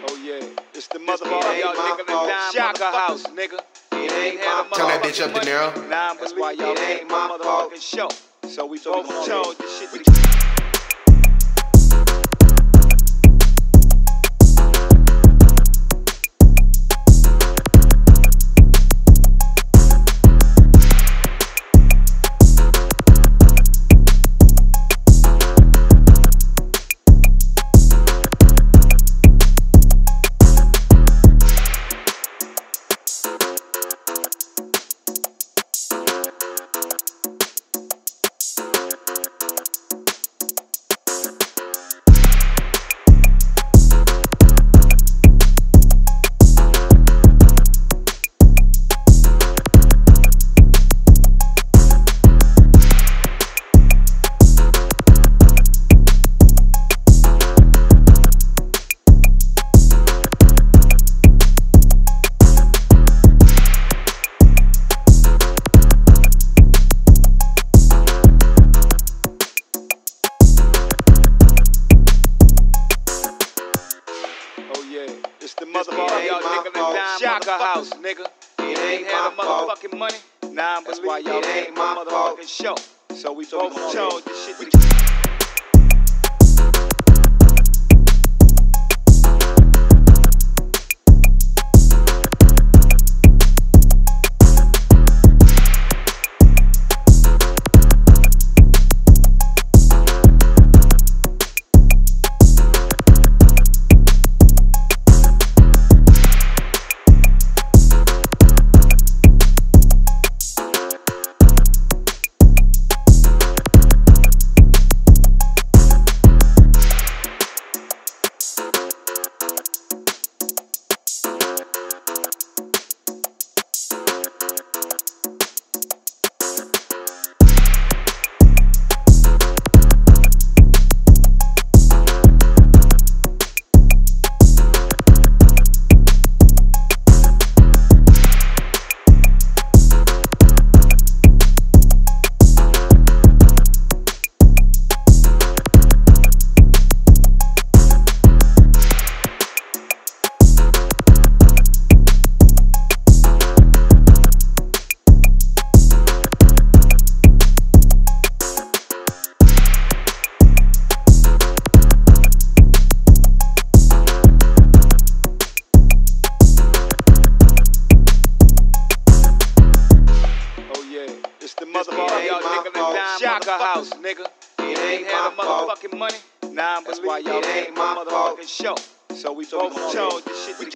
Oh yeah, it's the motherfucking y'all nickel and dime Shaka House, nigga. It ain't my fault. Turn that bitch up, De Niro. Nah, that's why y'all ain't my motherfucking show. So we both told this shit. It's the motherfucking y'all nickel and dime Shaka House, nigga. It ain't Had my a fault. motherfucking money. Nah, that's why y'all It ain't my ain't my fault. motherfucking show. So we both told this shit. It's the motherfucking y'all nickel and dime Shaka House, nigga. It ain't Had a my fault. motherfucking money. Nah, that's why y'all ain't my motherfucking show. So we both told this shit.